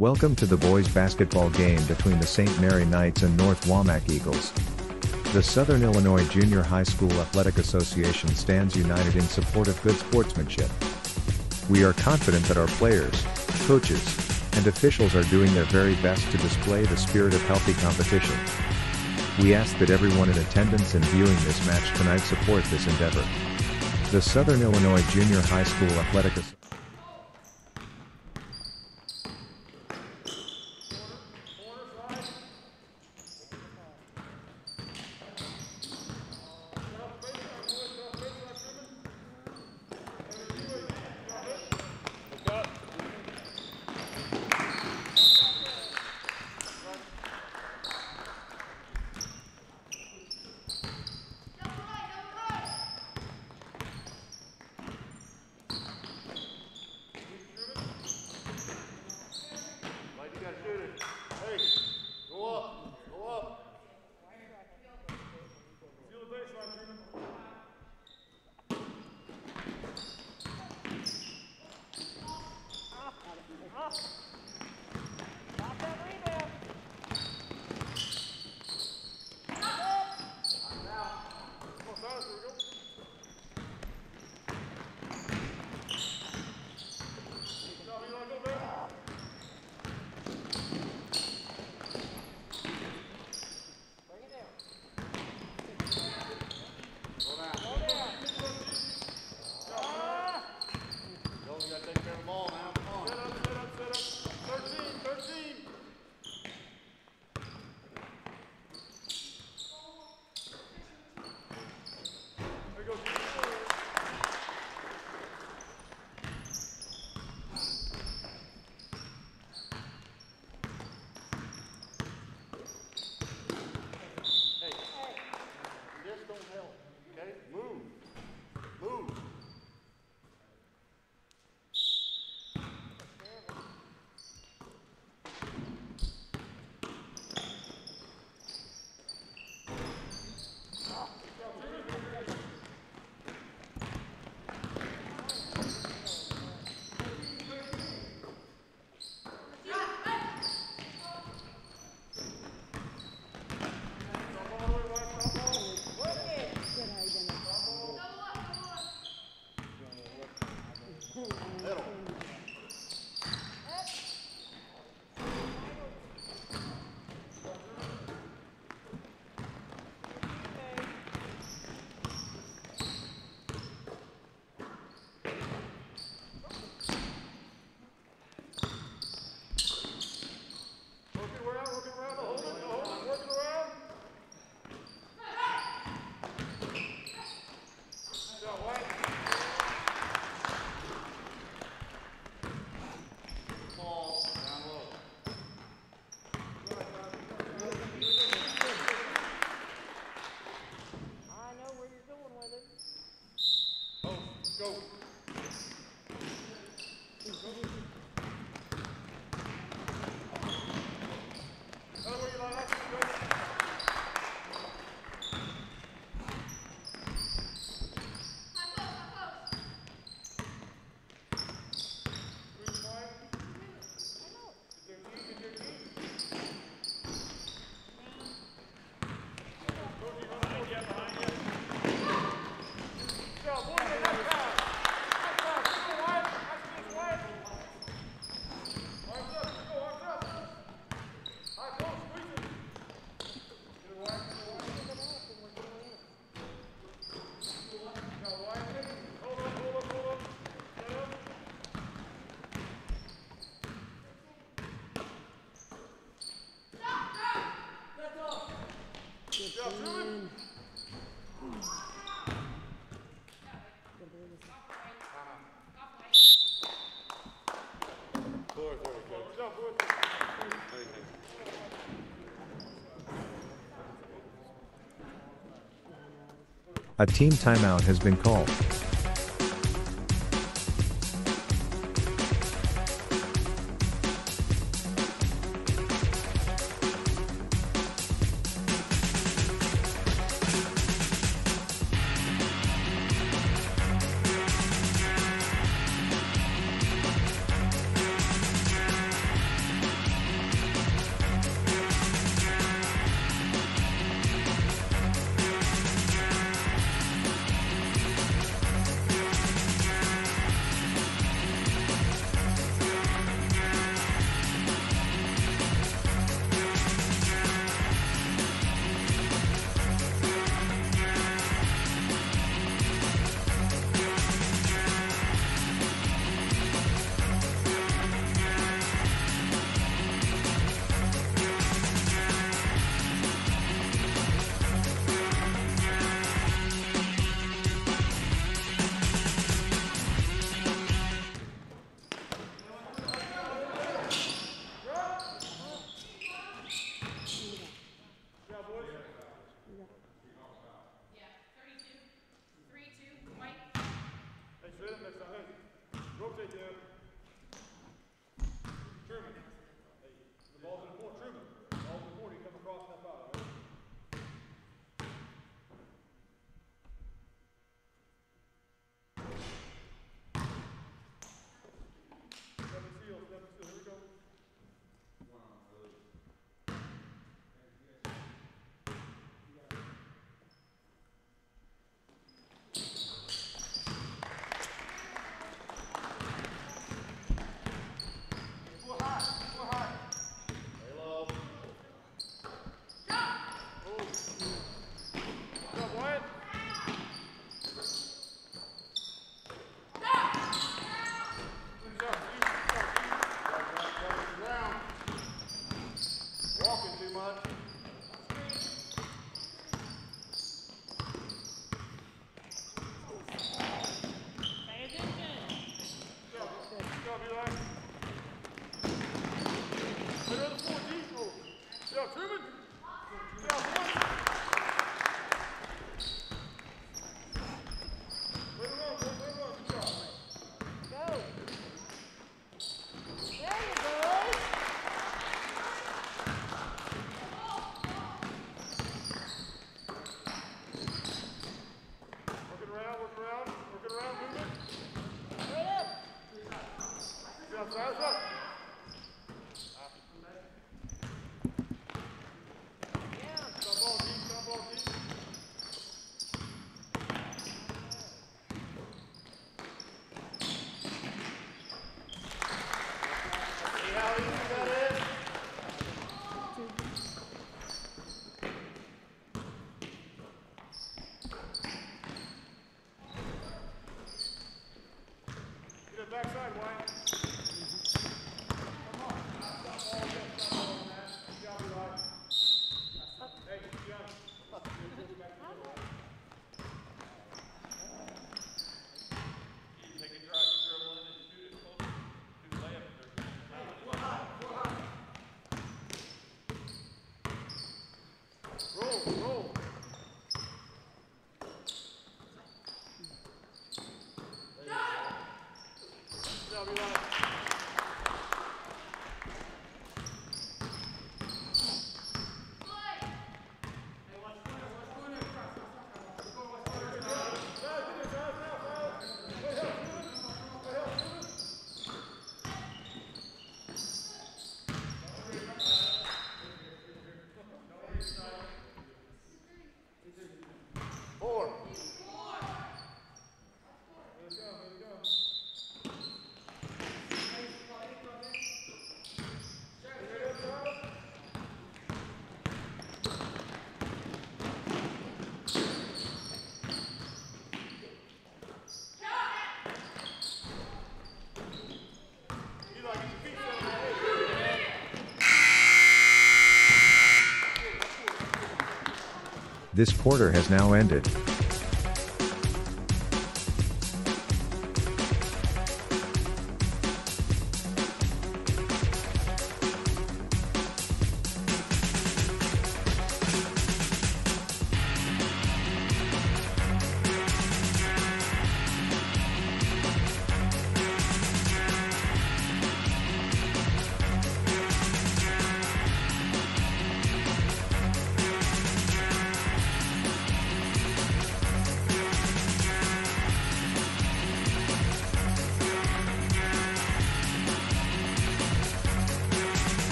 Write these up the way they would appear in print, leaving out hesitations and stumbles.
Welcome to the boys basketball game between the St. Mary Knights and North Wamak Eagles. The Southern Illinois Junior High School Athletic Association stands united in support of good sportsmanship. We are confident that our players, coaches, and officials are doing their very best to display the spirit of healthy competition. We ask that everyone in attendance and viewing this match tonight support this endeavor. The Southern Illinois Junior High School Athletic Association. A team timeout has been called. Backside, Wyatt. Come on. Stop ball, man. Good job, Eli. Hey, good job. Take a dribble in and shoot it close. Do layup if there's roll, roll. Good job, Eli. This quarter has now ended.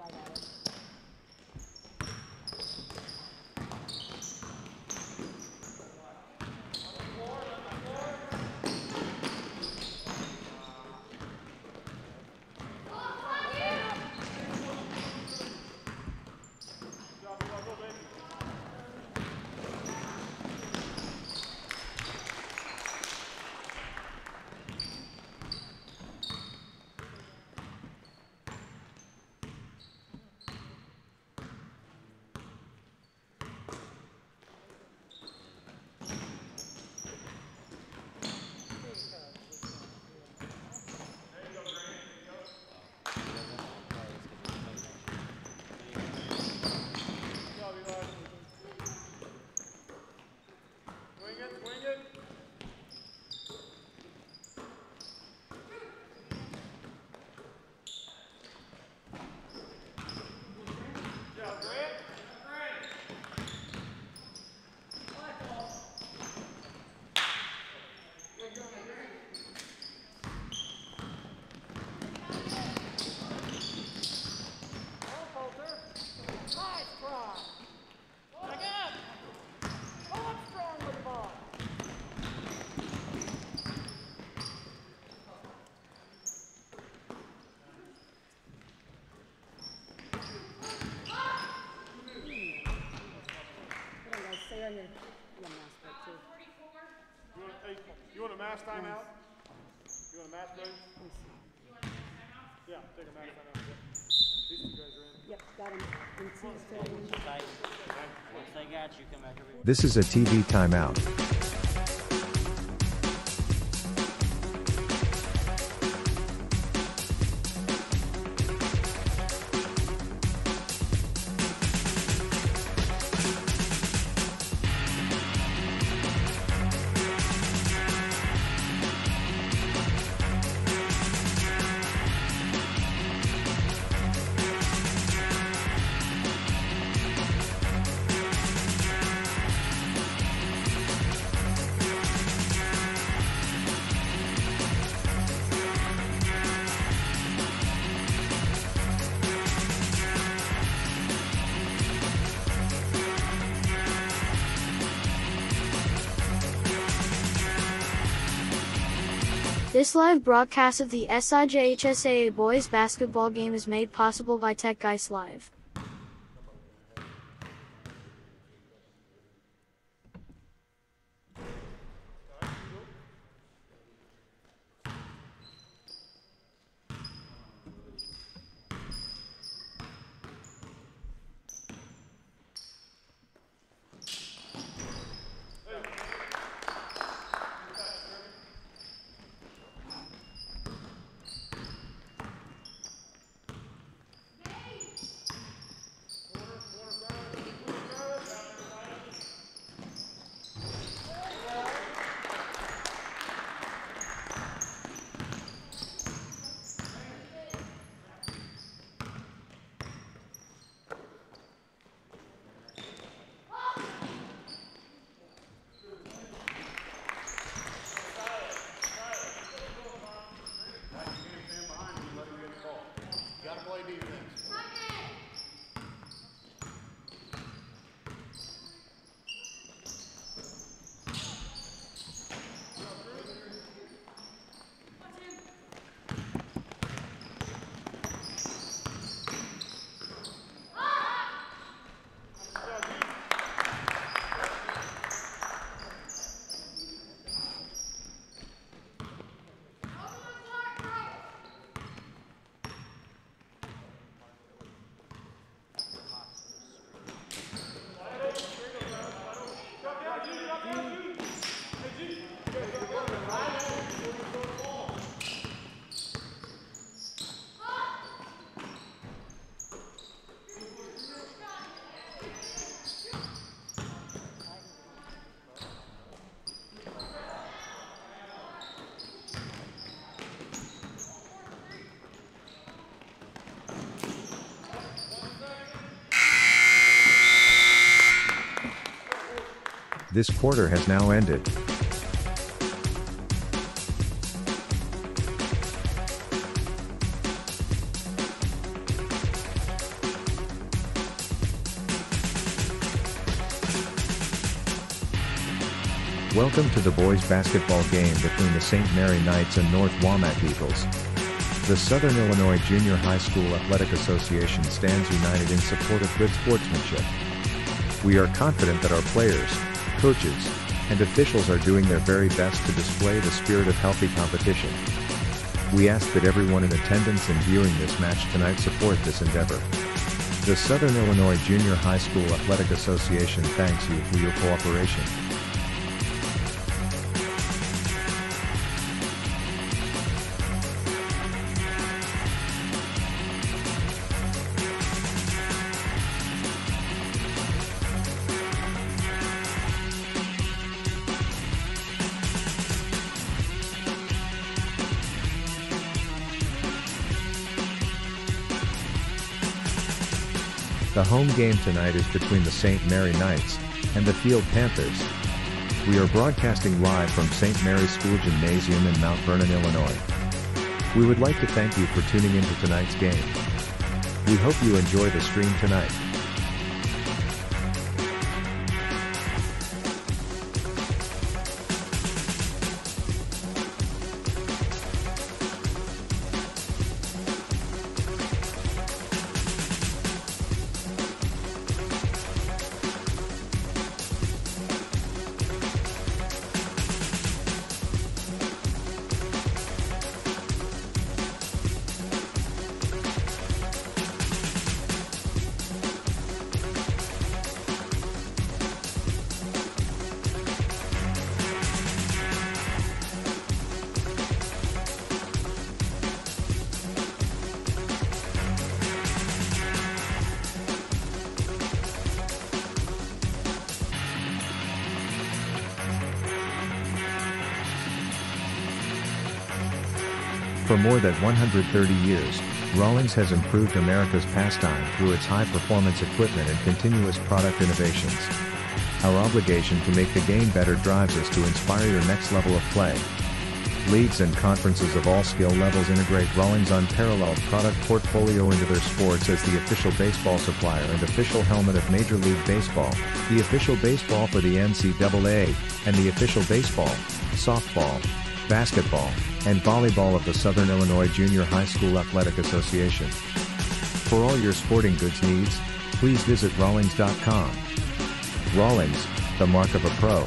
You want a mass timeout? You want a mass break? Yeah, take a mass timeout. These two guys are in. Yep, got him. Once they got you, come back over. This is a TV timeout. This live broadcast of the SIJHSAA boys basketball game is made possible by Tech Guys Live. This quarter has now ended. Welcome to the boys basketball game between the St. Mary Knights and North Wamak Eagles. The Southern Illinois Junior High School Athletic Association stands united in support of good sportsmanship. We are confident that our players, coaches, and officials are doing their very best to display the spirit of healthy competition. We ask that everyone in attendance and viewing this match tonight support this endeavor. The Southern Illinois Junior High School Athletic Association thanks you for your cooperation. The home game tonight is between the St. Mary Knights and the Field Panthers. We are broadcasting live from St. Mary's School Gymnasium in Mount Vernon, Illinois. We would like to thank you for tuning into tonight's game. We hope you enjoy the stream tonight. For more than 130 years, Rawlings has improved America's pastime through its high-performance equipment and continuous product innovations. Our obligation to make the game better drives us to inspire your next level of play. Leagues and conferences of all skill levels integrate Rawlings' unparalleled product portfolio into their sports as the official baseball supplier and official helmet of Major League Baseball, the official baseball for the NCAA, and the official baseball, softball, basketball, and volleyball of the Southern Illinois Junior High School Athletic Association. For all your sporting goods needs, please visit Rawlings.com. Rawlings, the mark of a pro.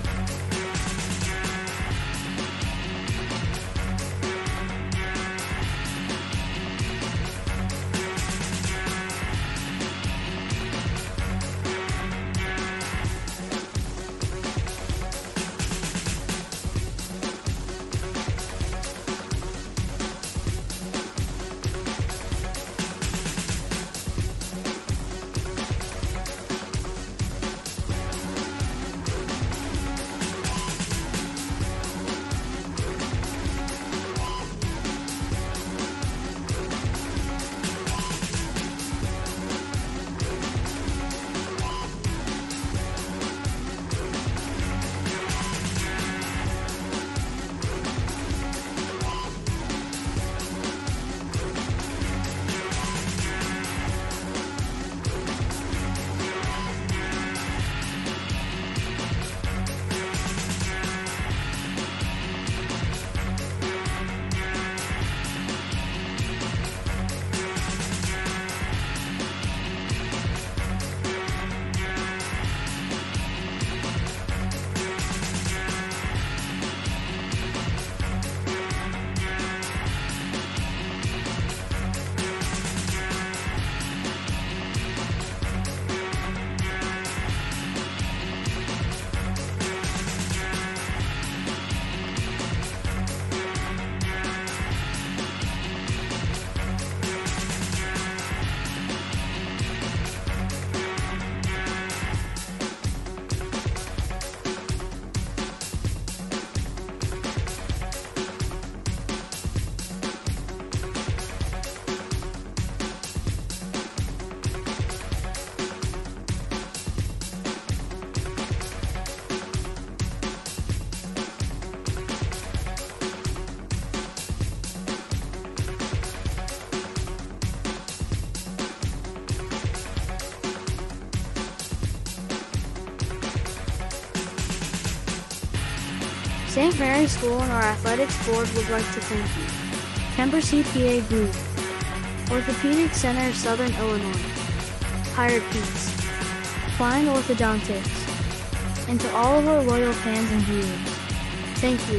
St. Mary's School and our athletics board would like to thank you. Kemper CPA Group, Orthopedic Center of Southern Illinois, Hired Pete's, Flying Orthodontics, and to all of our loyal fans and viewers, thank you.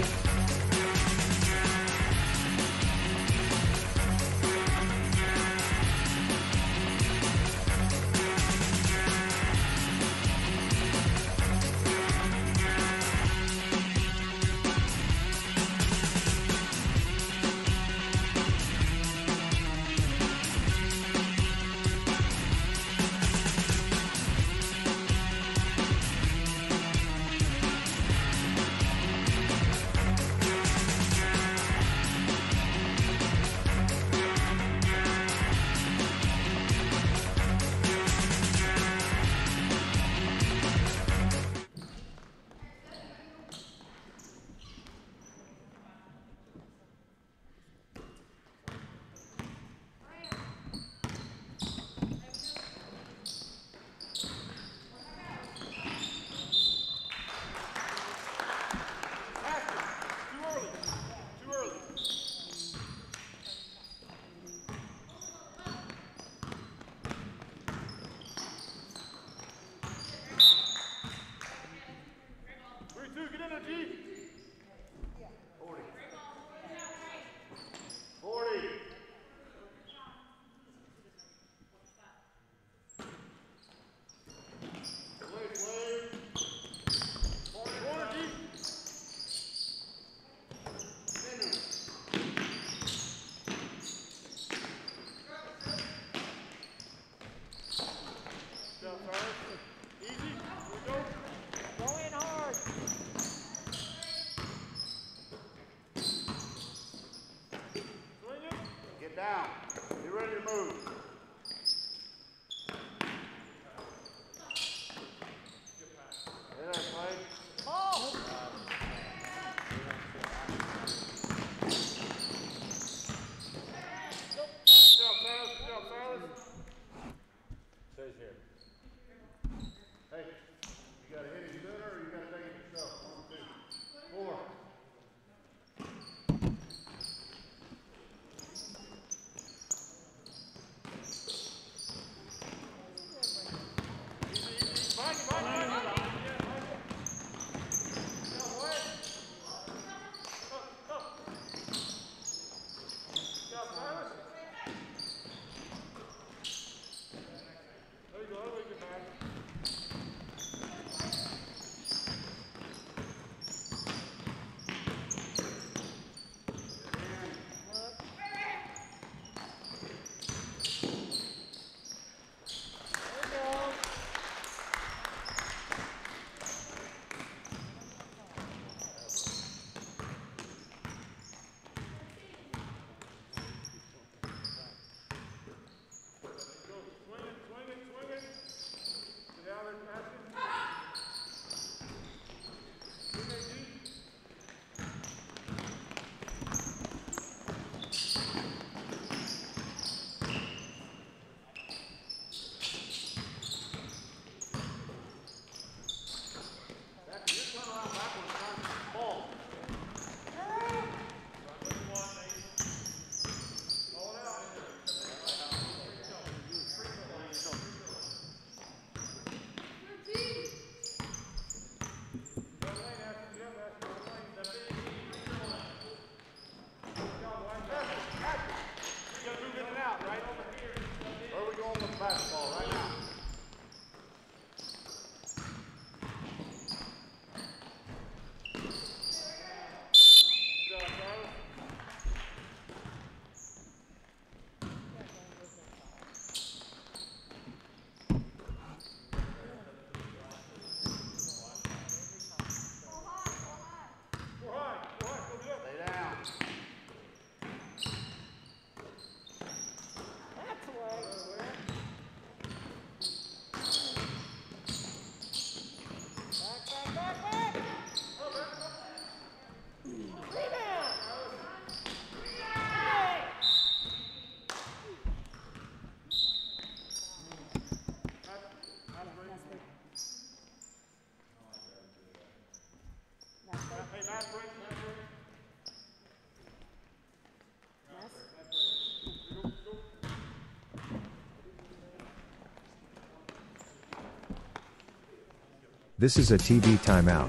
This is a TV timeout.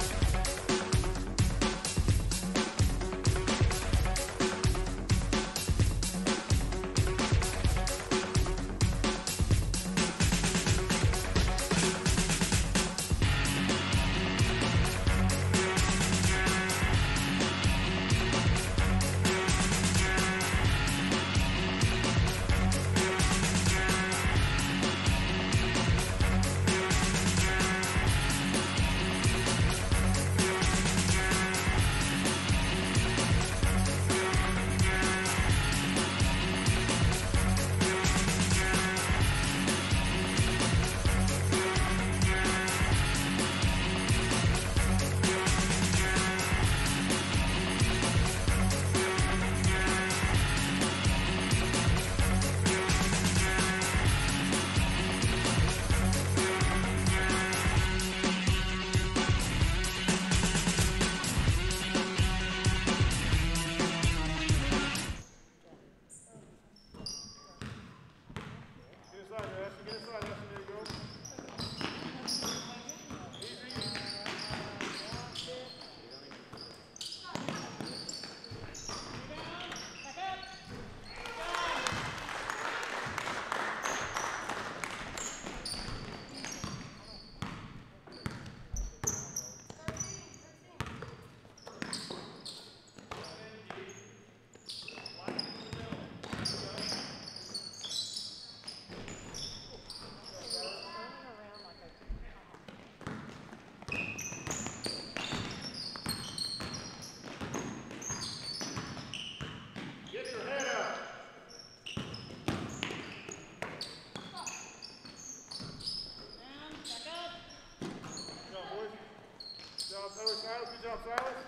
Good job, Silas.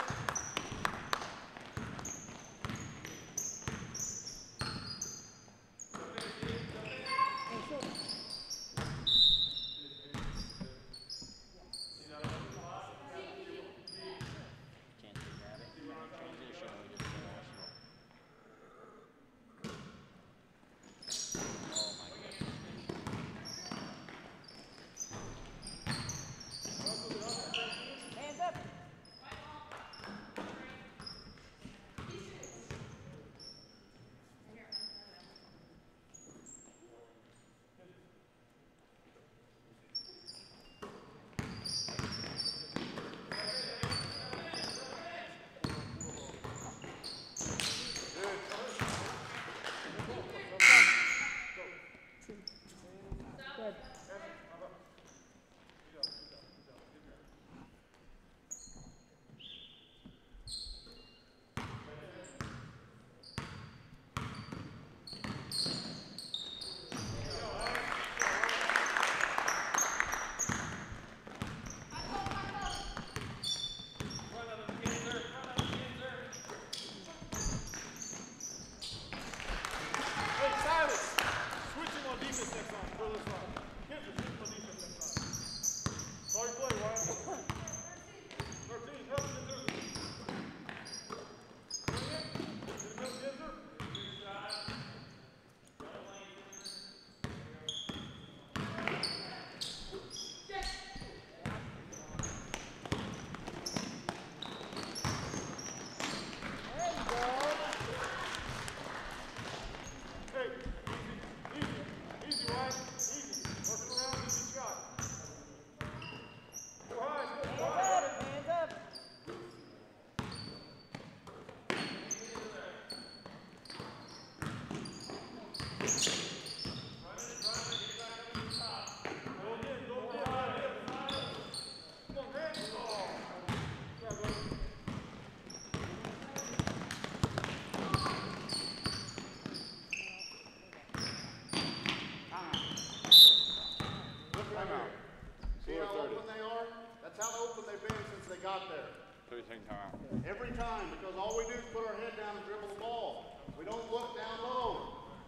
Every time, because all we do is put our head down and dribble the ball. We don't look down low.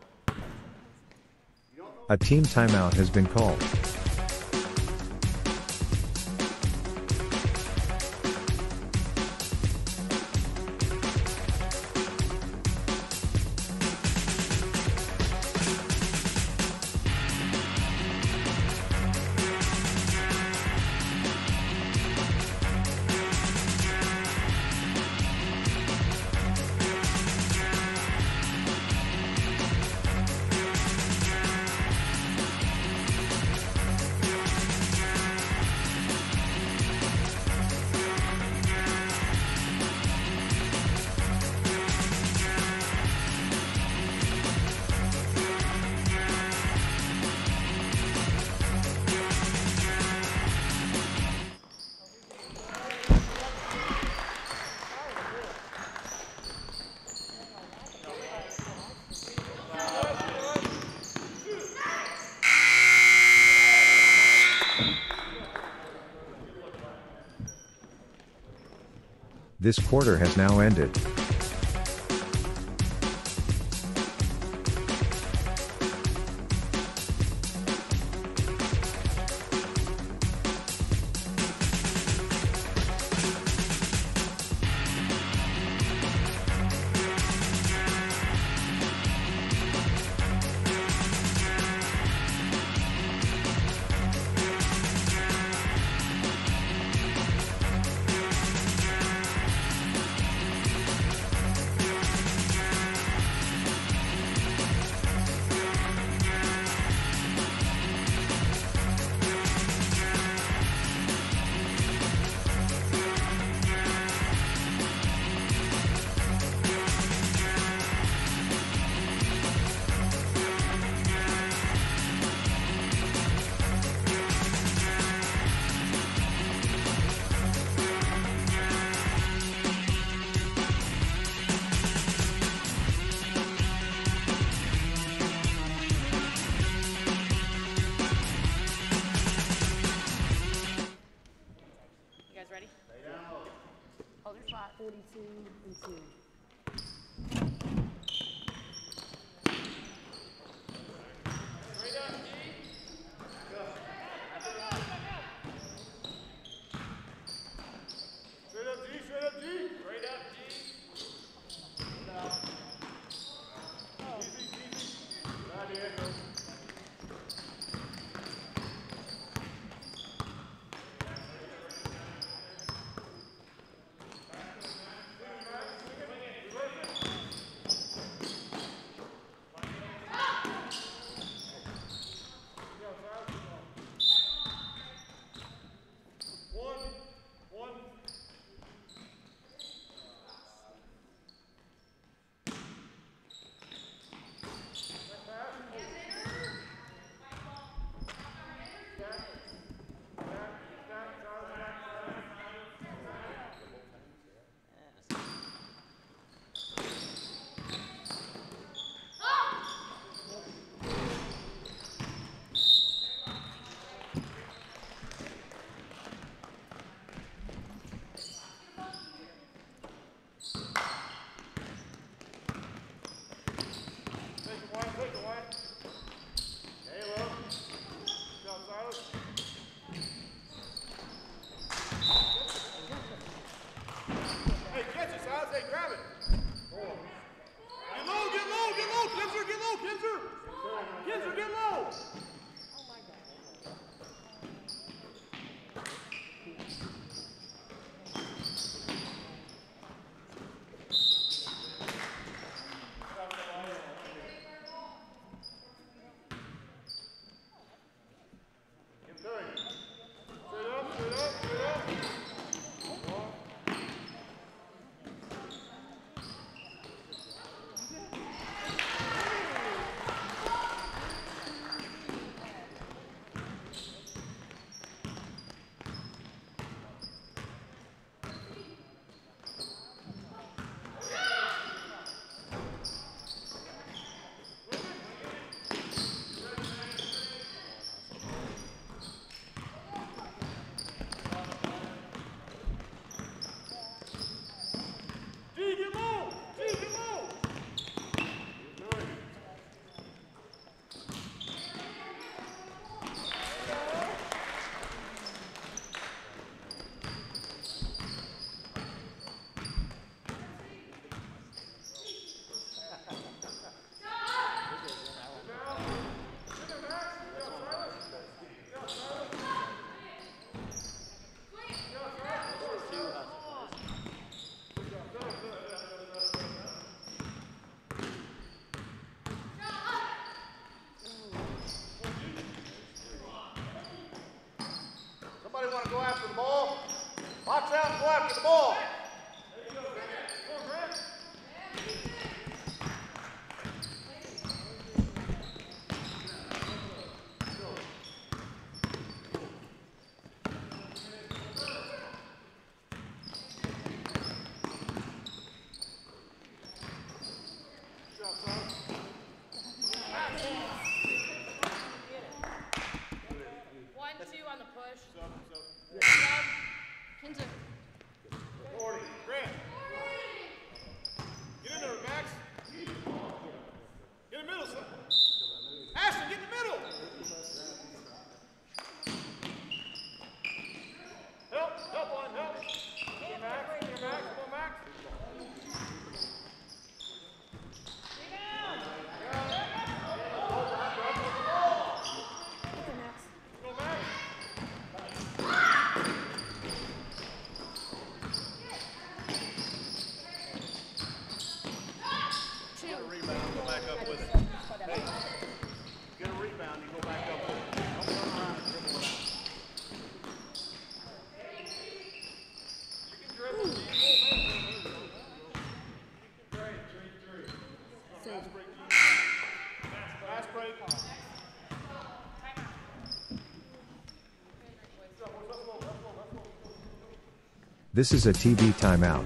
A team timeout has been called. This quarter has now ended. You guys ready? Hold your spot. 42 and 2. Straight up, G. Straight up, G. Easy, easy. Right here, go. Somebody want to go after the ball? Box out and go after the ball. On the push. Kinzer. 40. Grant. This is a TV timeout.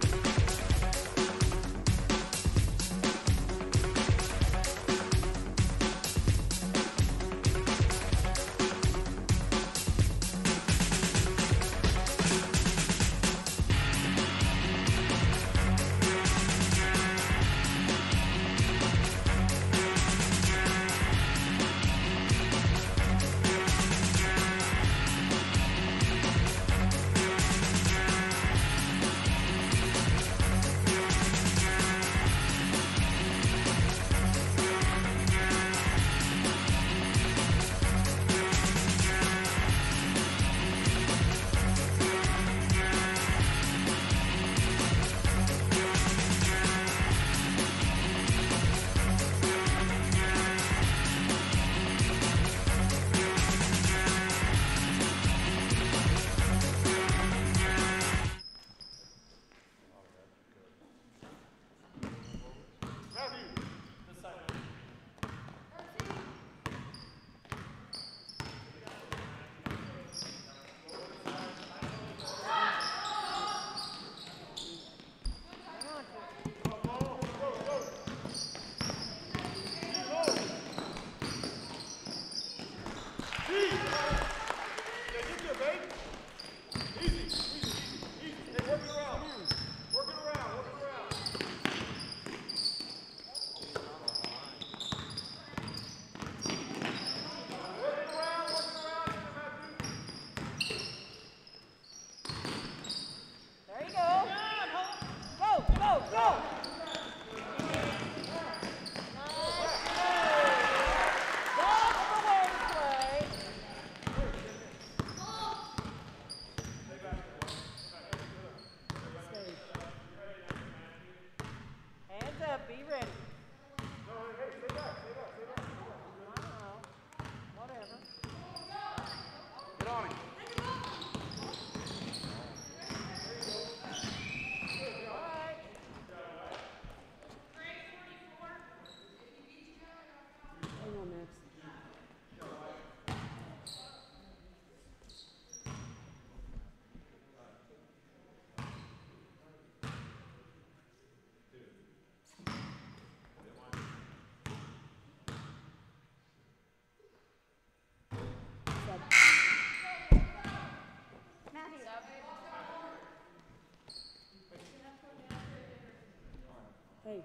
Hey.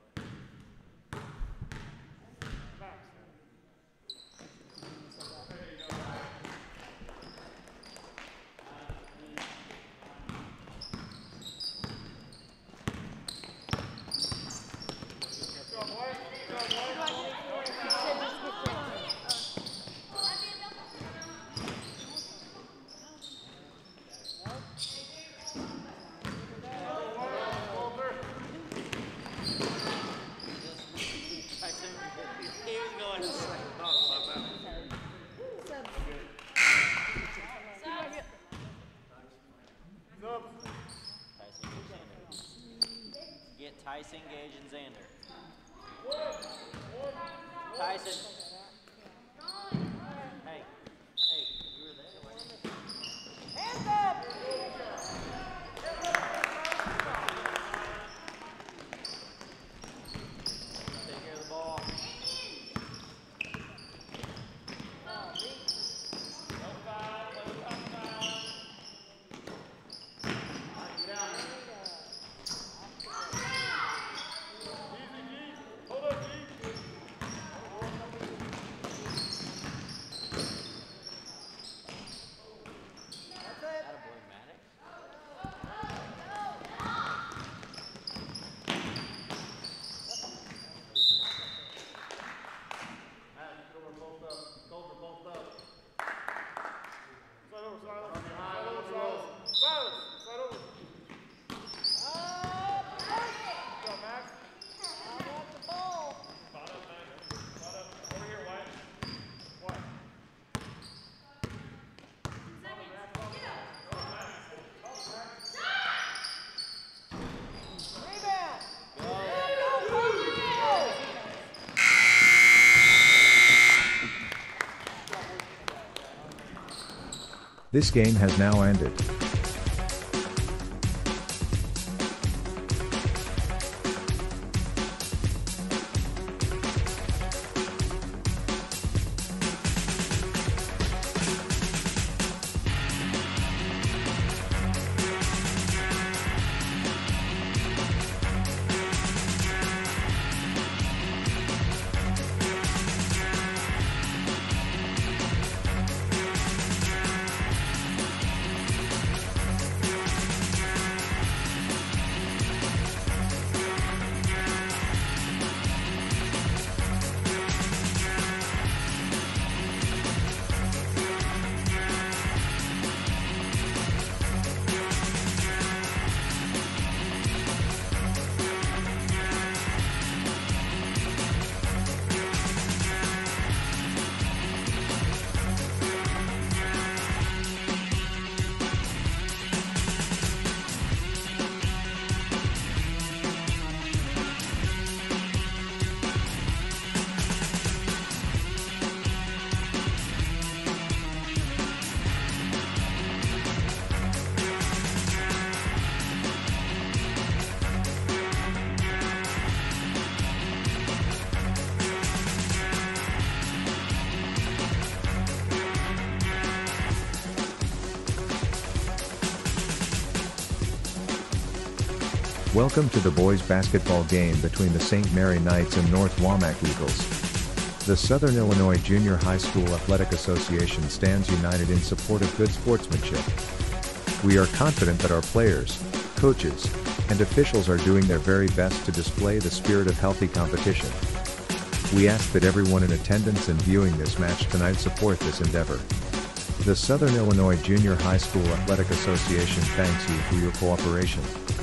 Get Tyson, Gage, and Xander. Tyson. Hey, you were there. Hands up! Take care of the ball. This game has now ended. Welcome to the boys basketball game between the St. Mary Knights and North Wamak Eagles. The Southern Illinois Junior High School Athletic Association stands united in support of good sportsmanship. We are confident that our players, coaches, and officials are doing their very best to display the spirit of healthy competition. We ask that everyone in attendance and viewing this match tonight support this endeavor. The Southern Illinois Junior High School Athletic Association thanks you for your cooperation.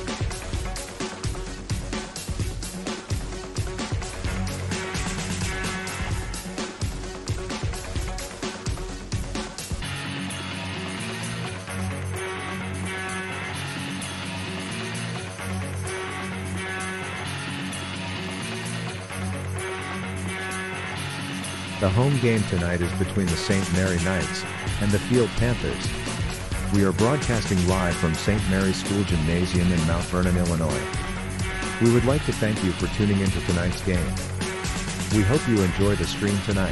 The home game tonight is between the St. Mary Knights and the Field Panthers. We are broadcasting live from St. Mary's School Gymnasium in Mount Vernon, Illinois. We would like to thank you for tuning into tonight's game. We hope you enjoy the stream tonight.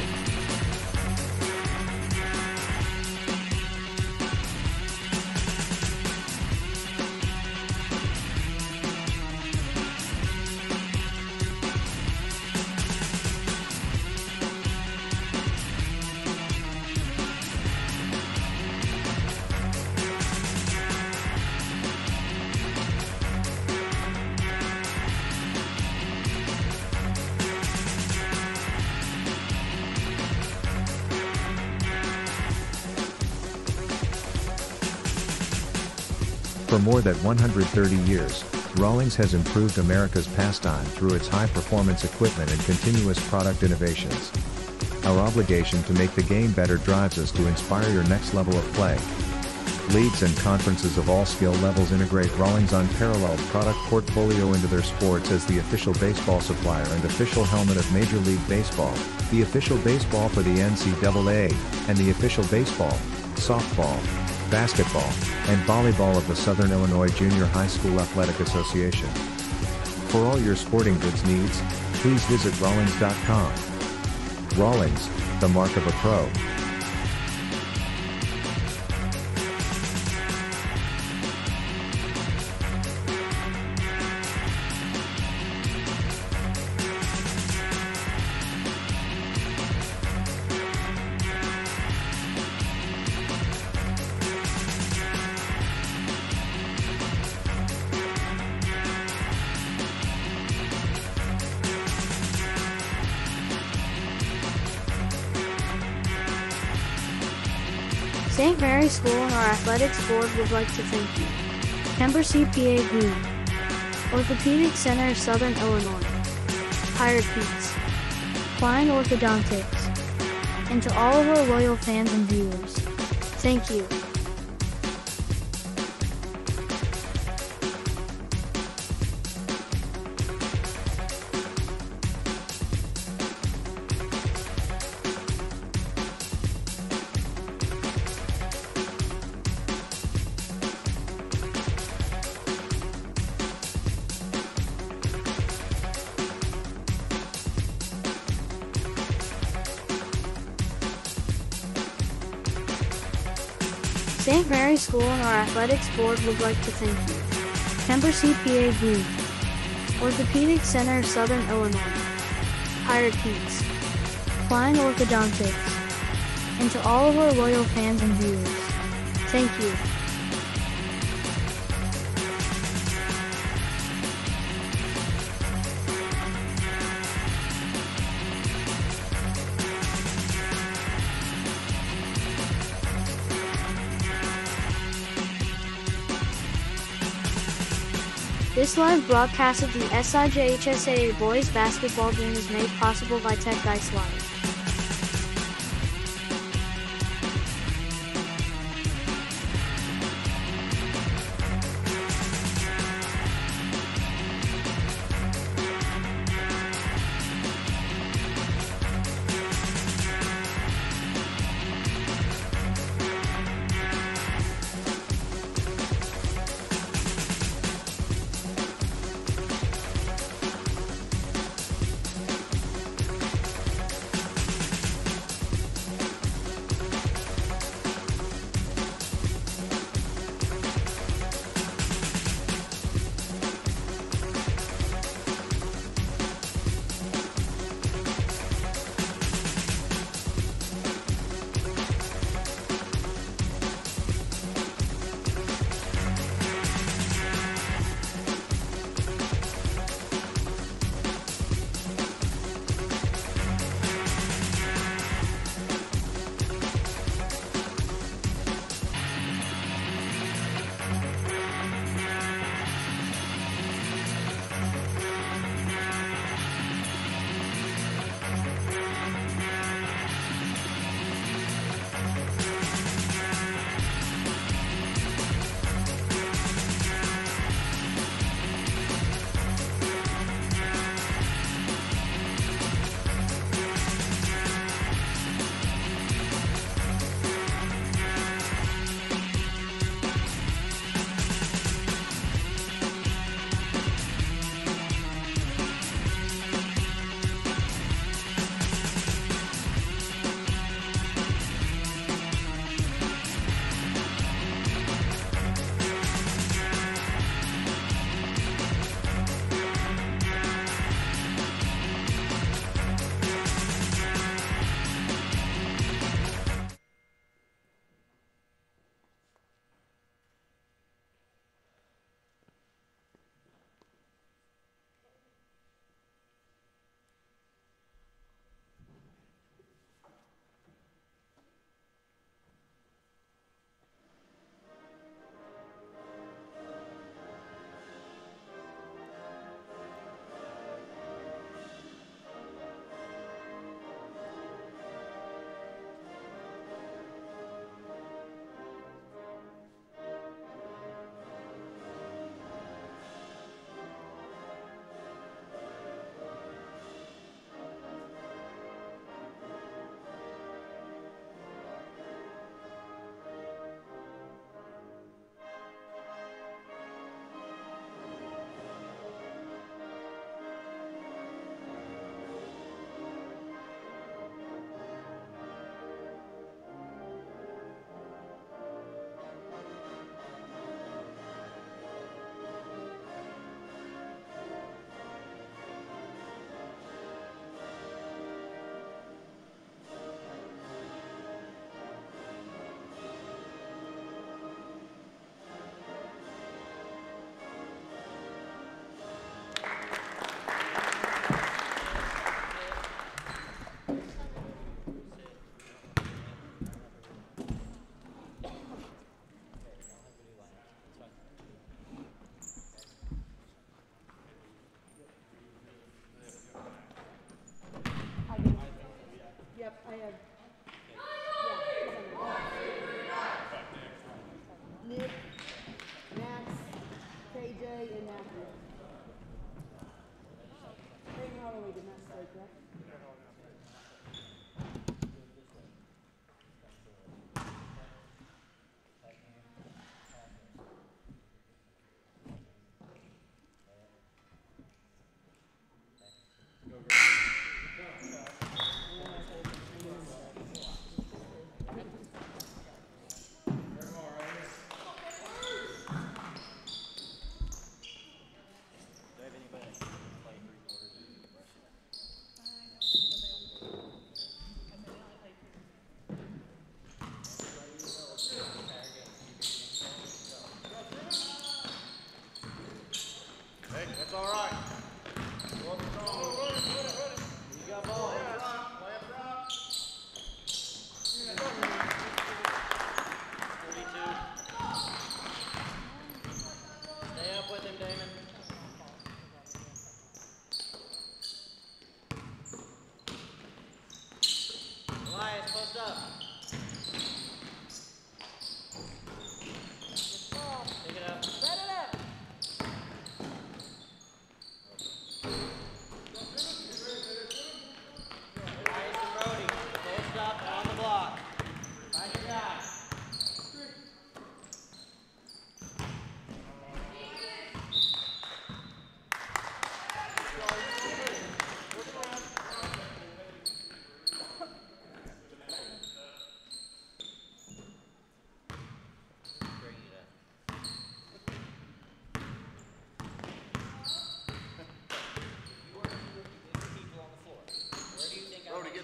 For more than 130 years, Rawlings has improved America's pastime through its high-performance equipment and continuous product innovations. Our obligation to make the game better drives us to inspire your next level of play. Leagues and conferences of all skill levels integrate Rawlings' unparalleled product portfolio into their sports as the official baseball supplier and official helmet of Major League Baseball, the official baseball for the NCAA, and the official baseball, softball, basketball, and volleyball of the Southern Illinois Junior High School Athletic Association. For all your sporting goods needs, please visit Rawlings.com. Rawlings, the mark of a pro. St. Mary's School and our athletics board would like to thank you. Kemper CPA Group, Orthopedic Center Southern Illinois, Hired Pete's, Klein Orthodontics, and to all of our loyal fans and viewers, thank you. St. Mary's School and our athletics board would like to thank you. Kemper CPA Group, Orthopedic Center Southern Illinois, Hired Pete's, Klein Orthodontics, and to all of our loyal fans and viewers, thank you. This live broadcast of the SIJHSAA boys basketball game is made possible by Tech Dice Live.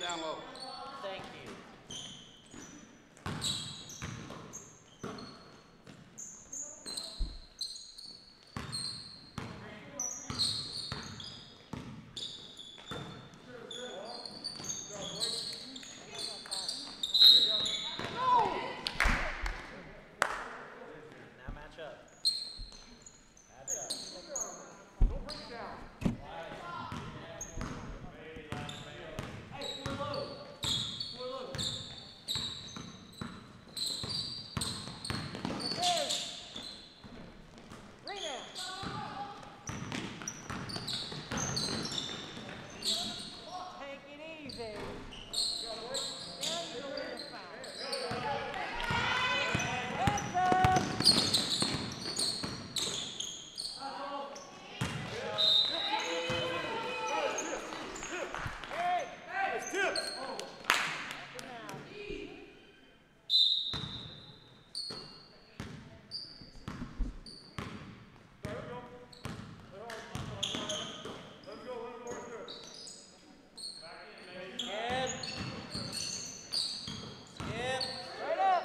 down low. Thank you. Now match up. Match up. Don't bring it down. Take it easy. Now you're going to win a foul. Heads up. Hey, It's tipped. now. Let him go. Let him go. Let's do it. Head. Skip. Right up.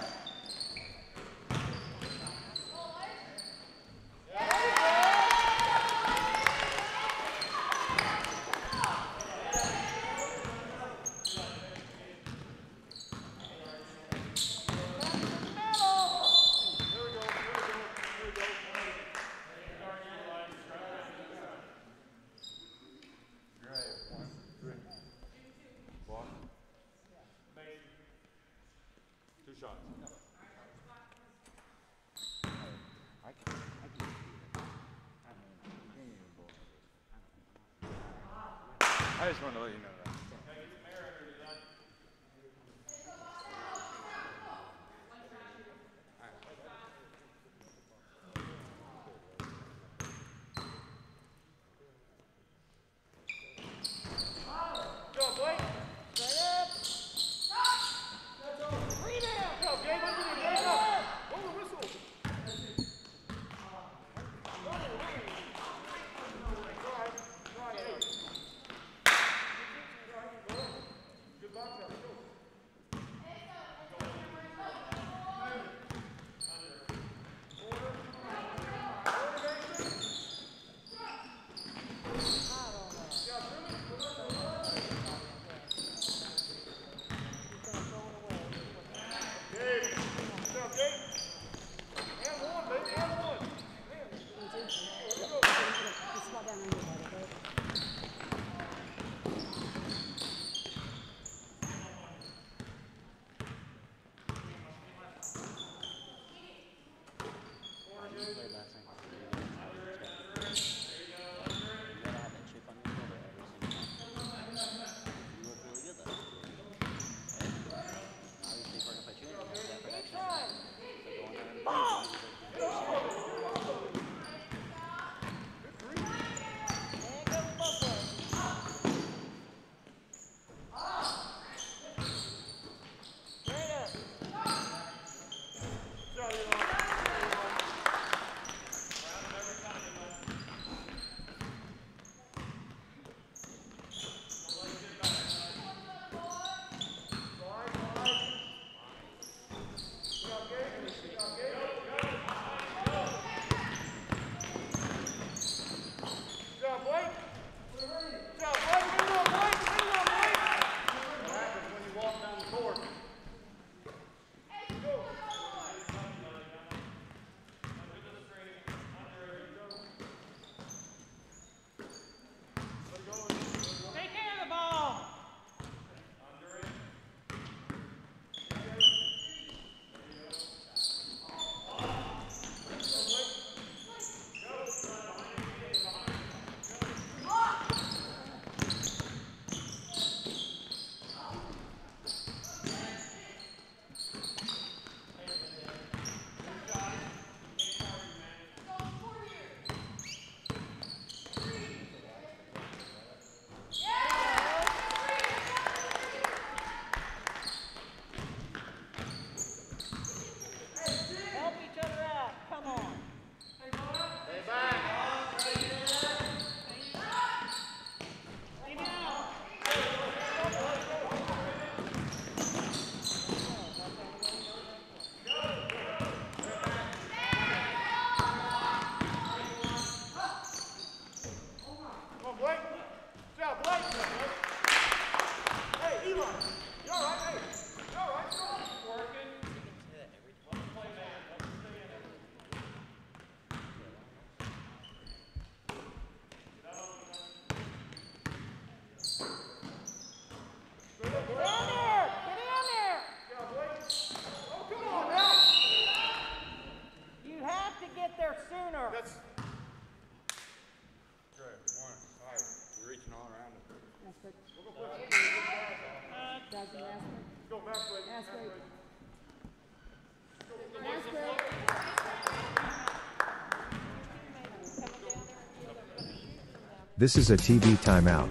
Two shots. I just wanted to let you know that. Go, Blake. Straight up. Rebound. Go, game over there. Game up. Blow the whistle. Good box out. Go. This is a TV timeout.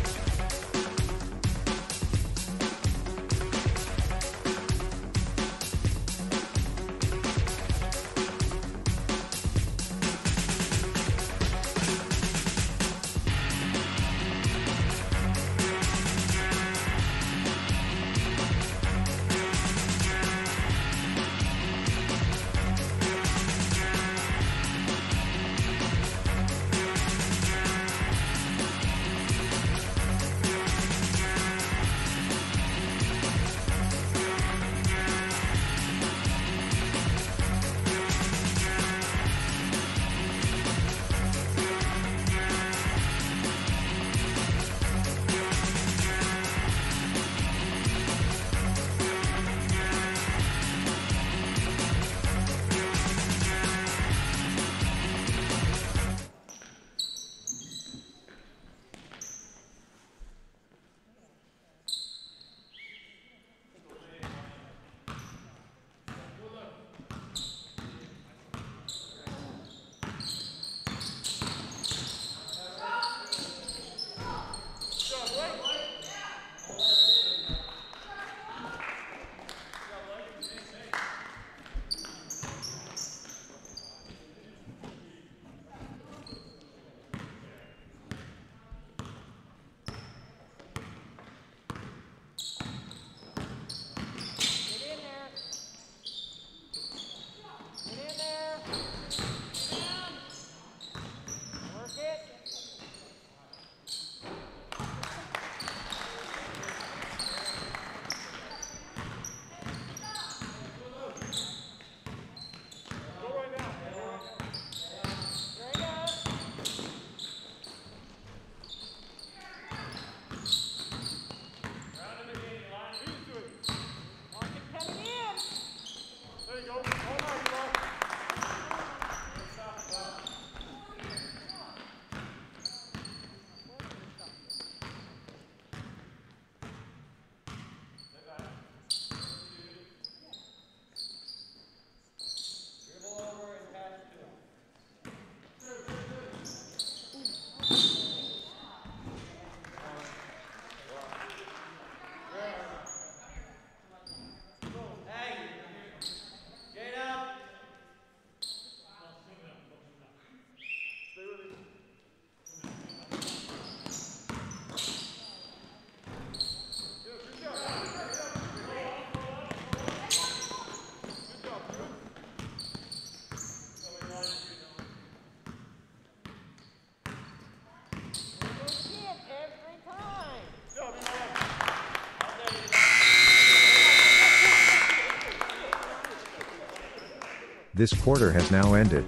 This quarter has now ended.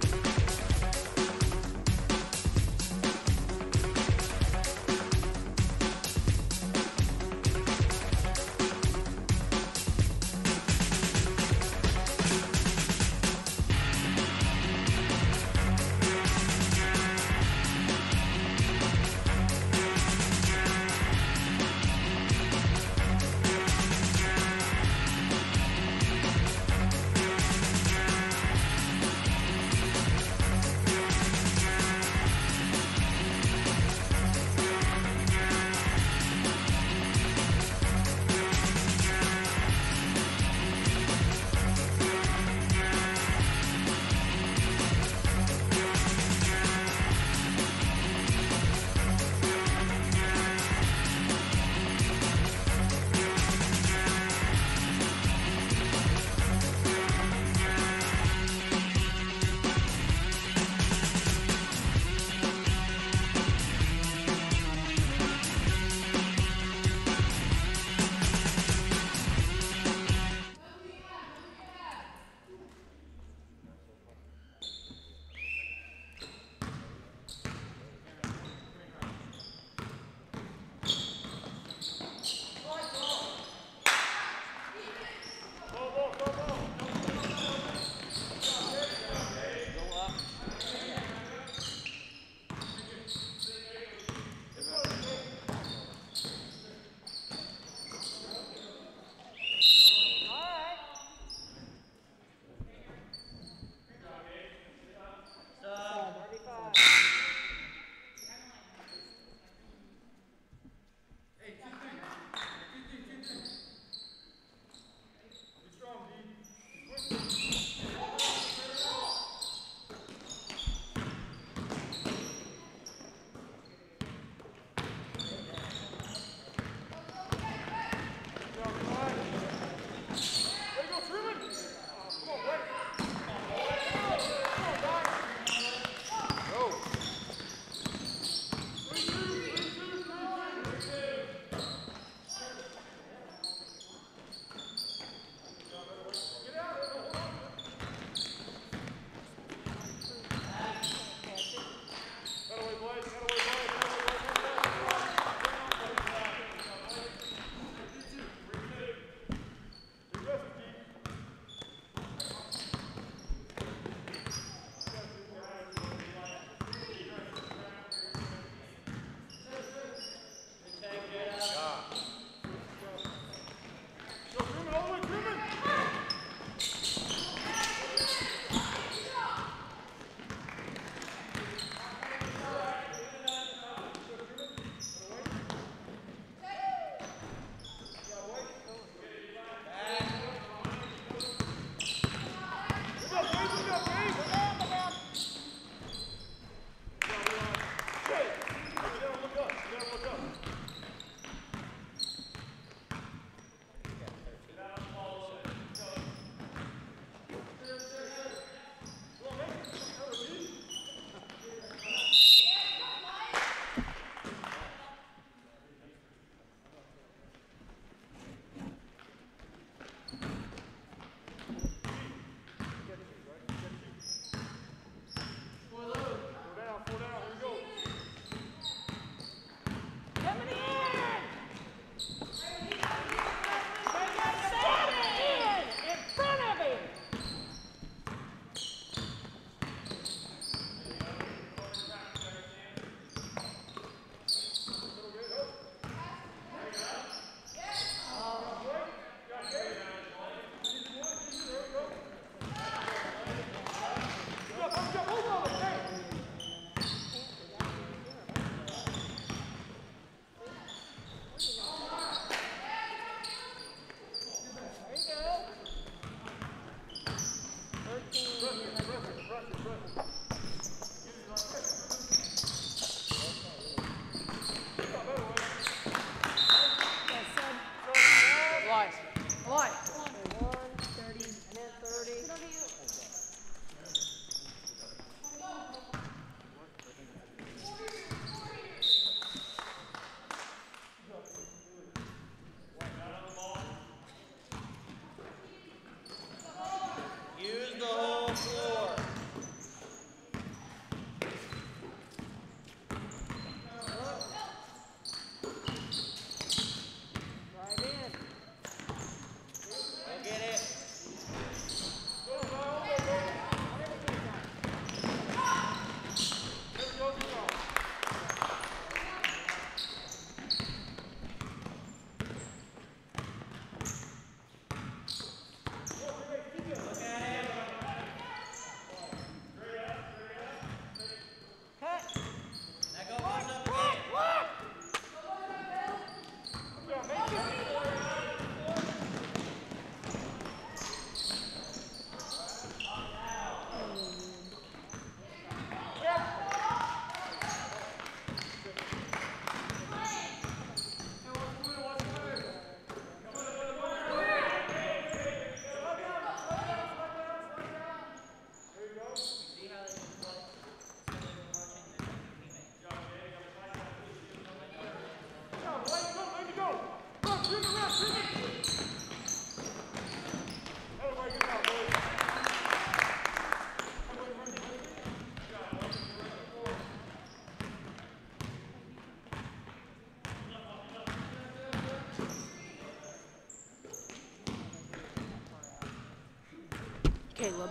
Caleb.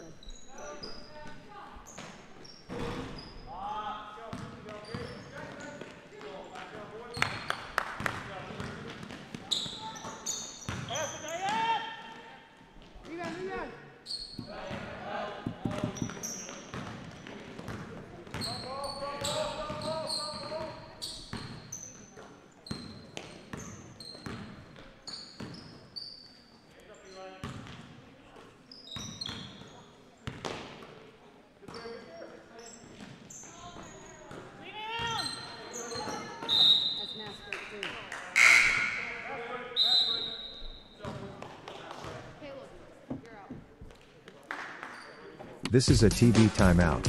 This is a TV timeout.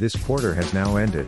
This quarter has now ended.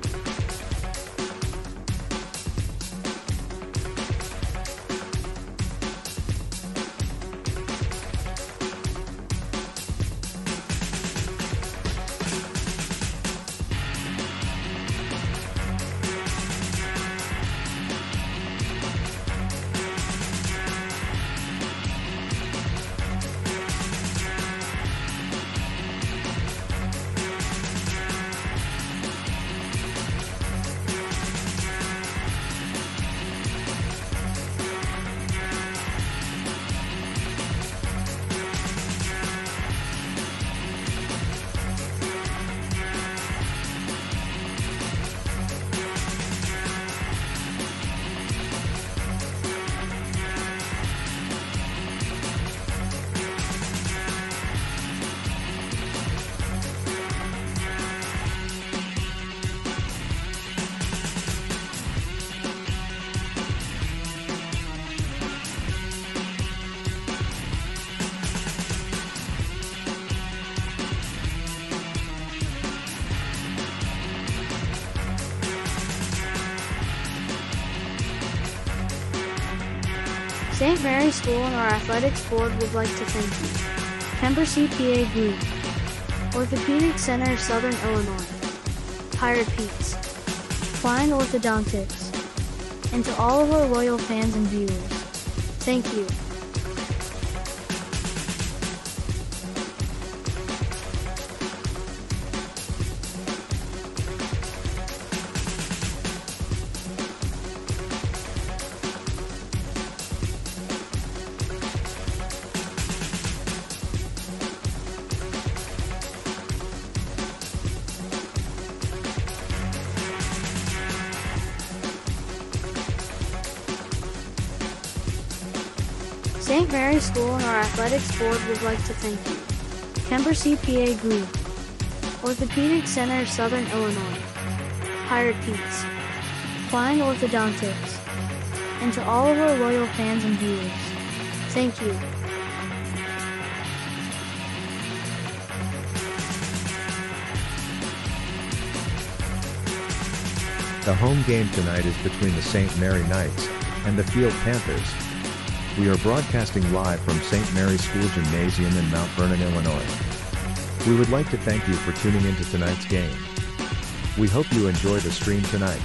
St. Mary's School and our athletics board would like to thank you. Kemper CPA Group, Orthopedic Center Southern Illinois, Pirate Peaks, Fine Orthodontics, and to all of our loyal fans and viewers, thank you. St. Mary's School and our athletics board would like to thank you. Kemper CPA Group, Orthopedic Center Southern Illinois, Pirate Peaks, Fine Orthodontics, and to all of our loyal fans and viewers, thank you. The home game tonight is between the St. Mary Knights and the Field Panthers. We are broadcasting live from St. Mary's School Gymnasium in Mount Vernon, Illinois. We would like to thank you for tuning into tonight's game. We hope you enjoy the stream tonight.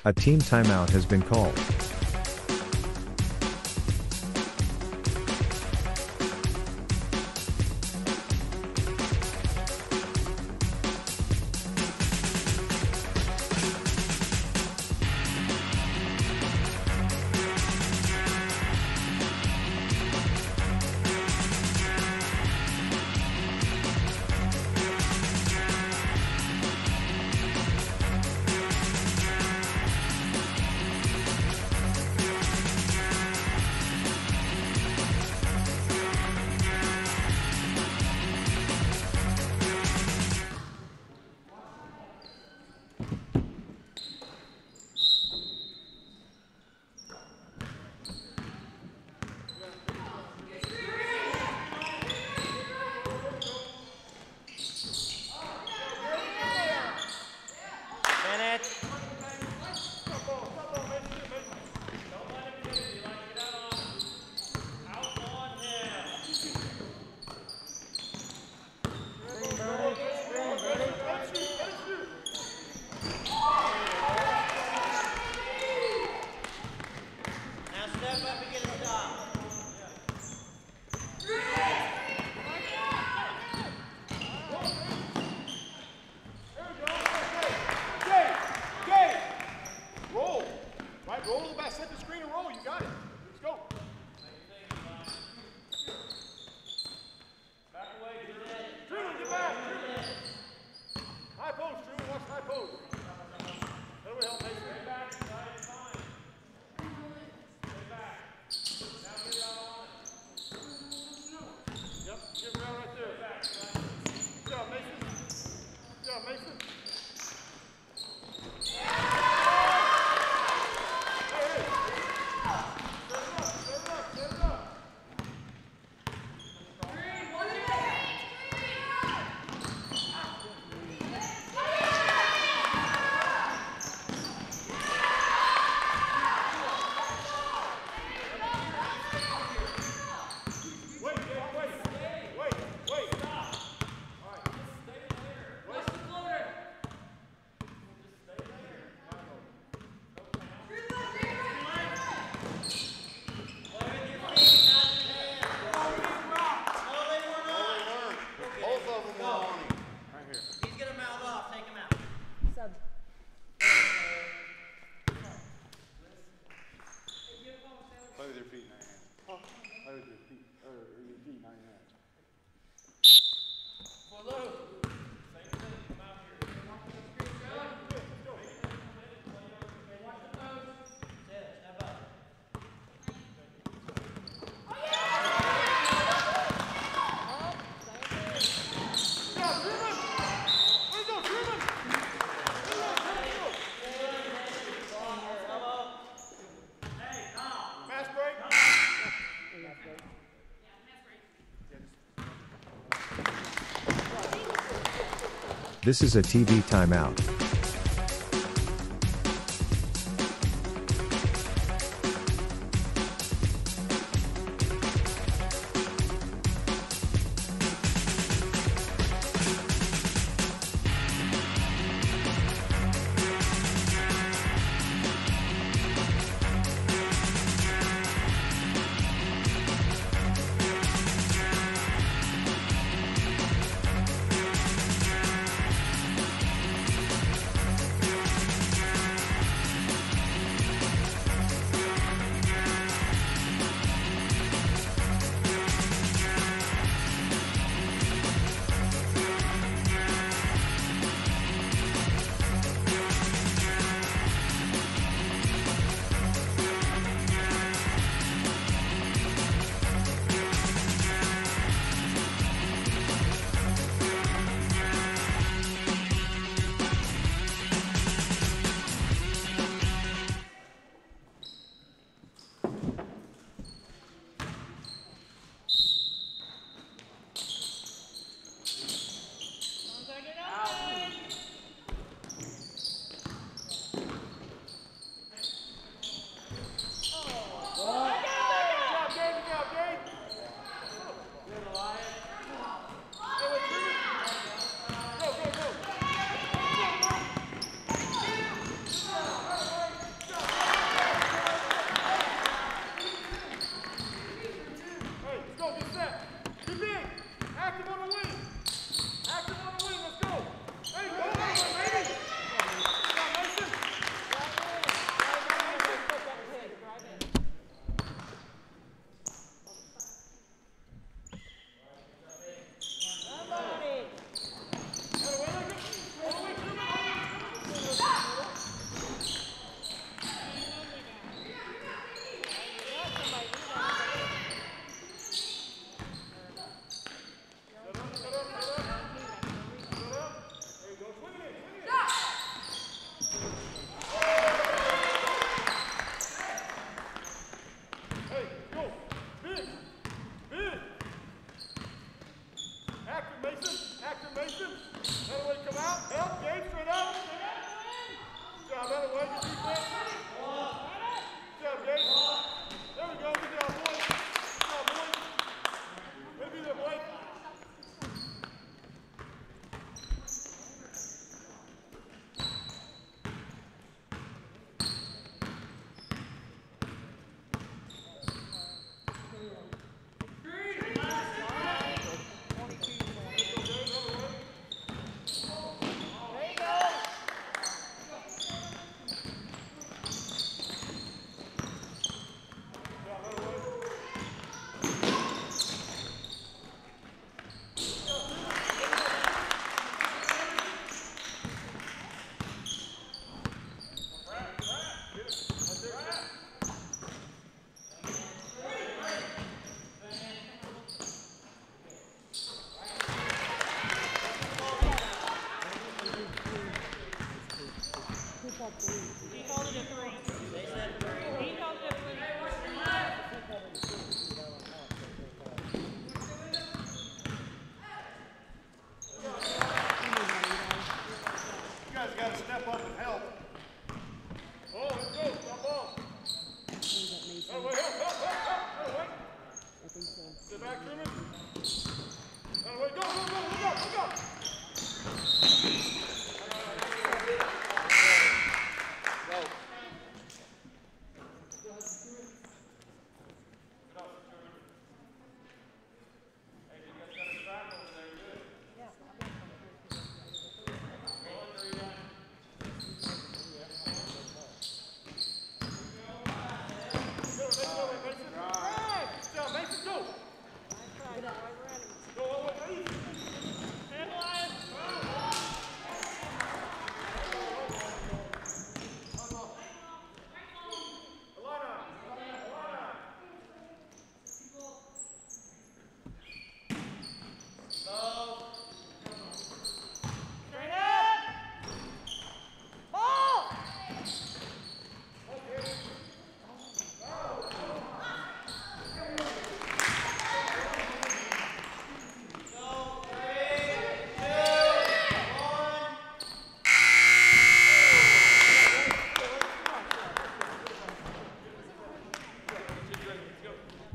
A team timeout has been called. This is a TV timeout.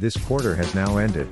This quarter has now ended.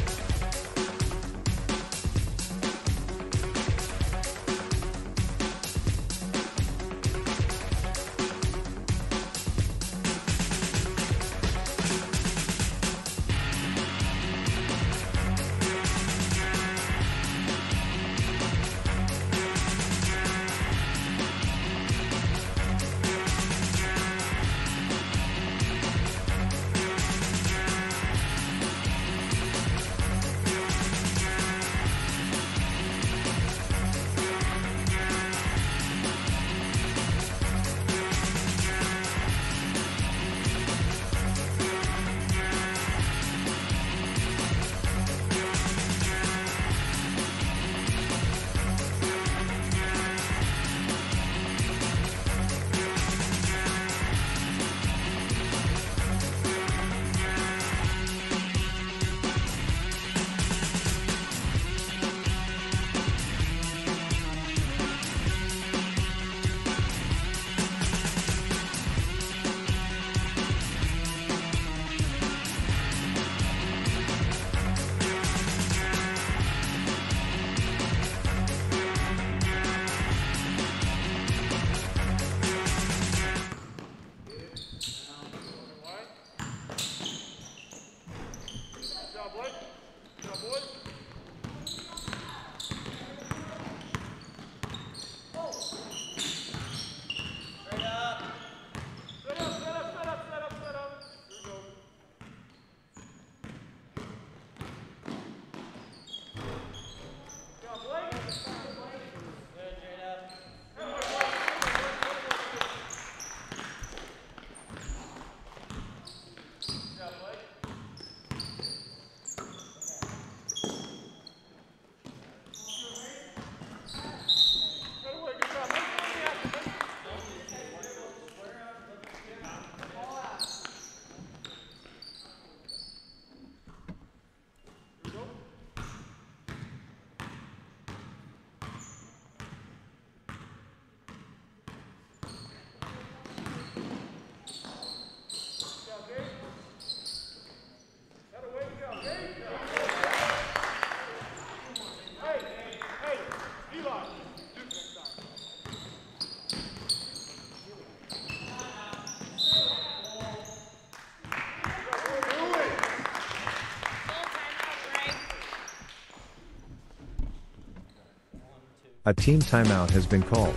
A team timeout has been called.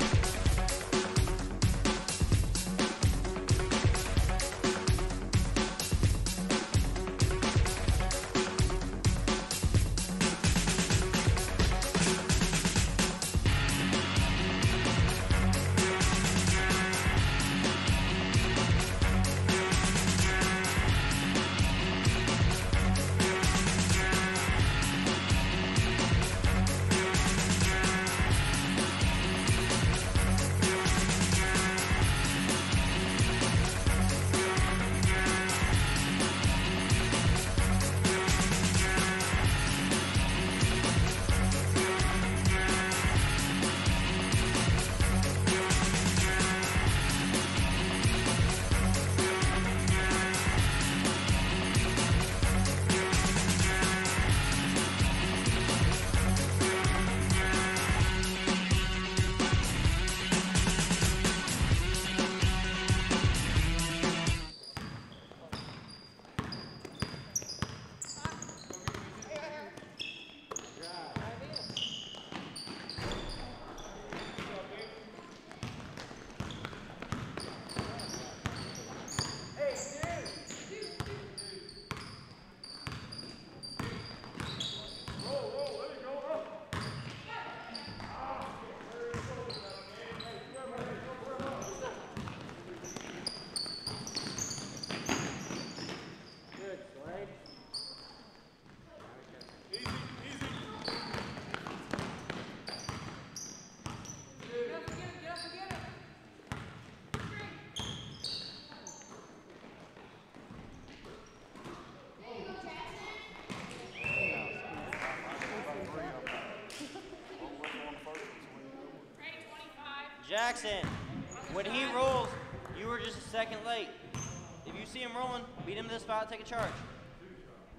Jackson, when he rolls, you were just a second late. If you see him rolling, beat him to the spot, take a charge.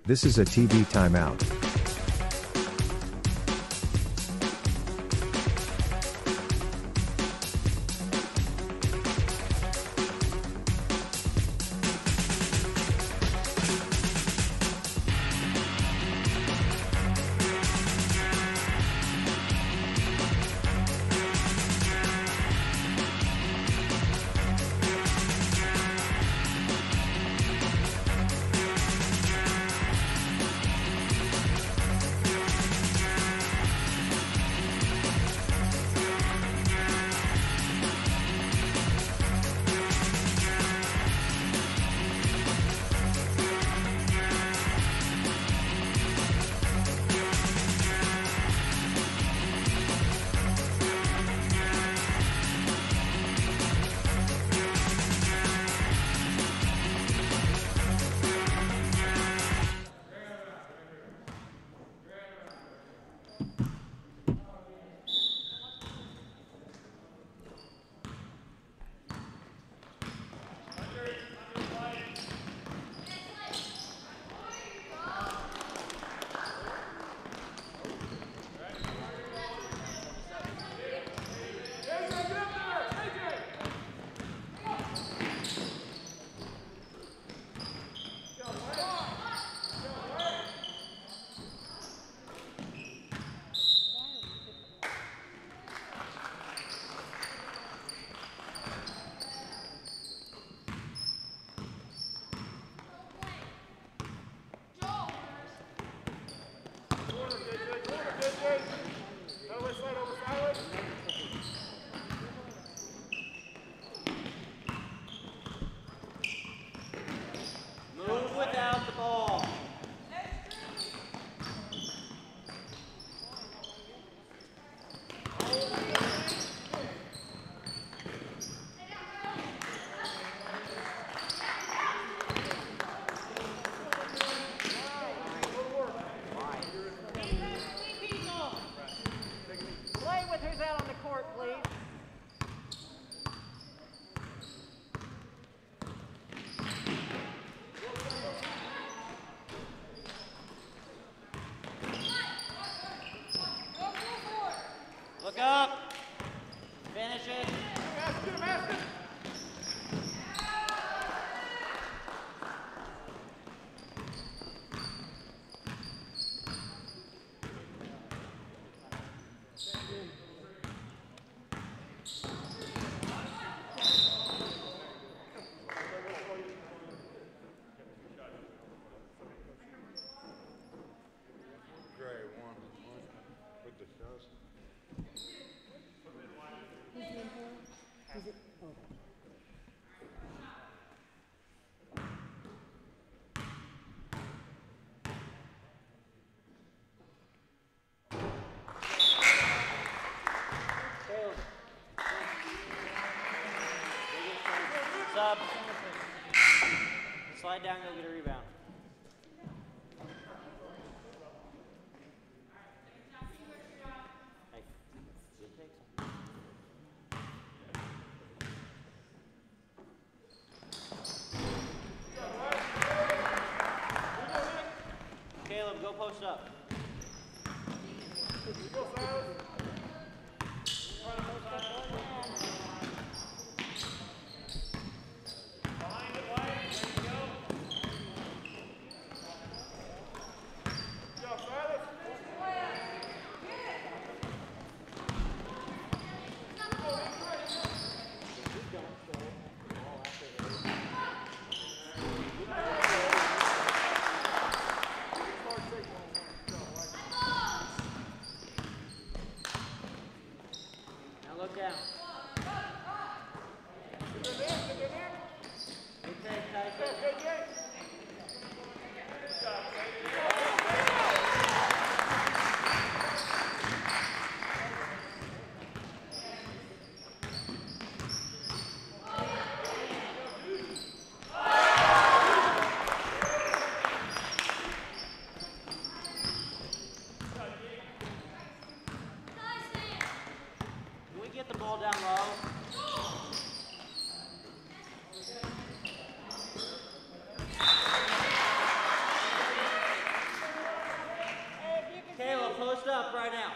This is a TV timeout. Move without the ball. Play with who's out on the court, please. Look up. Finish it. Sub. Slide down, go get a rebound. Hey, good take. Caleb, go post up. Caleb, post up right now.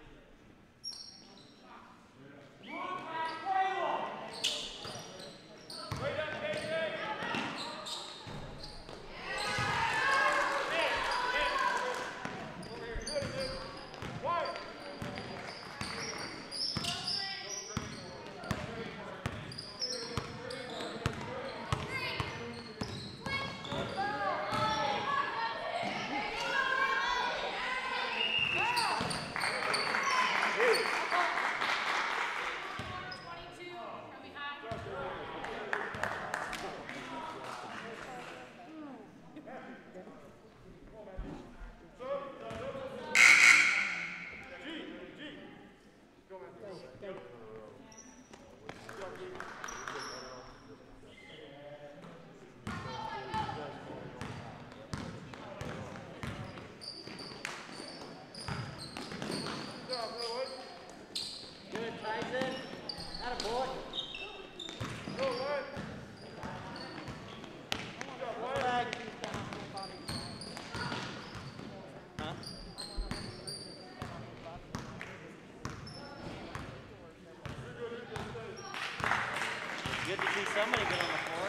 Good, Tyson. Atta boy. Huh? Good to see somebody get on the floor.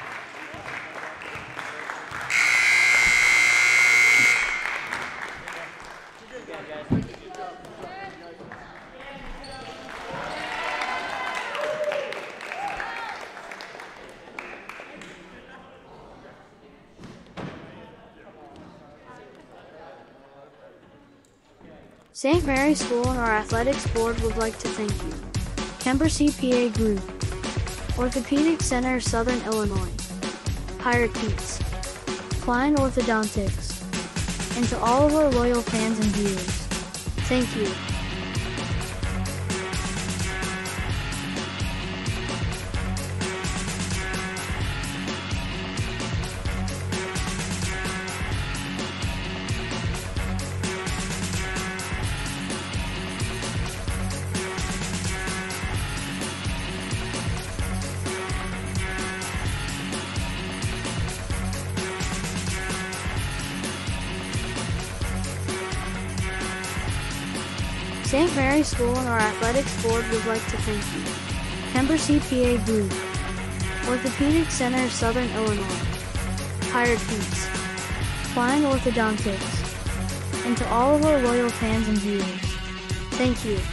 Good guys. St. Mary's School and our athletics board would like to thank you. Kemper CPA Group, Orthopedic Center Southern Illinois, Pirate Pete's, Flying Orthodontics, and to all of our loyal fans and viewers, thank you. St. Mary's School and our athletics board would like to thank you. Kemper CPA Group, Orthopedic Center Southern Illinois, Pirate Pete's, Flying Orthodontics, and to all of our loyal fans and viewers, thank you.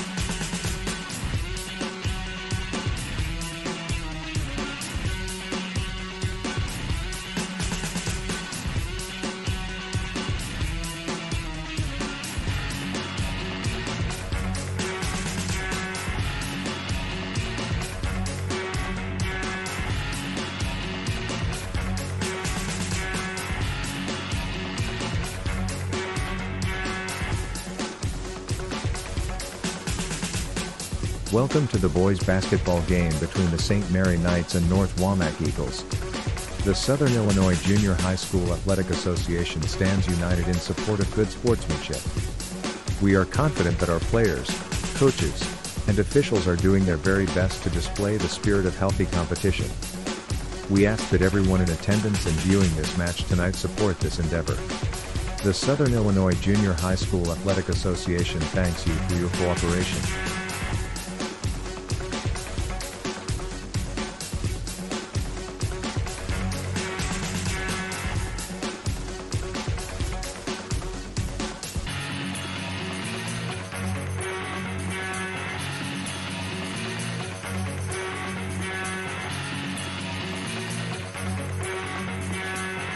Welcome to the boys basketball game between the St. Mary Knights and North Wamak Eagles. The Southern Illinois Junior High School Athletic Association stands united in support of good sportsmanship. We are confident that our players, coaches, and officials are doing their very best to display the spirit of healthy competition. We ask that everyone in attendance and viewing this match tonight support this endeavor. The Southern Illinois Junior High School Athletic Association thanks you for your cooperation.